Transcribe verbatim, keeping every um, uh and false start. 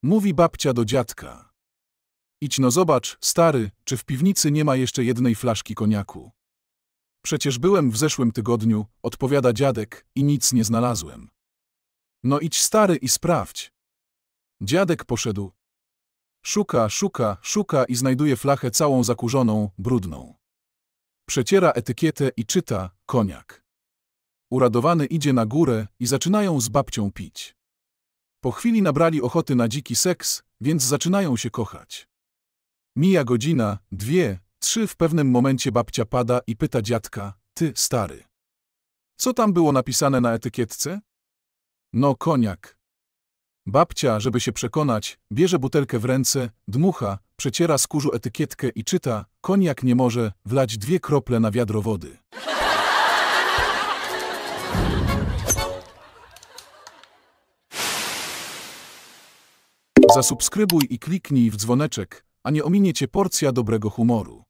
Mówi babcia do dziadka. Idź no zobacz, stary, czy w piwnicy nie ma jeszcze jednej flaszki koniaku. Przecież byłem w zeszłym tygodniu, odpowiada dziadek, i nic nie znalazłem. No idź stary i sprawdź. Dziadek poszedł. Szuka, szuka, szuka i znajduje flachę całą zakurzoną, brudną. Przeciera etykietę i czyta: koniak. Uradowany idzie na górę i zaczynają z babcią pić. Po chwili nabrali ochoty na dziki seks, więc zaczynają się kochać. Mija godzina, dwie, trzy, w pewnym momencie babcia pada i pyta dziadka: ty, stary, co tam było napisane na etykietce? No, koniak. Babcia, żeby się przekonać, bierze butelkę w ręce, dmucha, przeciera z kurzu etykietkę i czyta: koniak nie może wlać dwie krople na wiadro wody. Zasubskrybuj i kliknij w dzwoneczek, a nie ominie cię porcja dobrego humoru.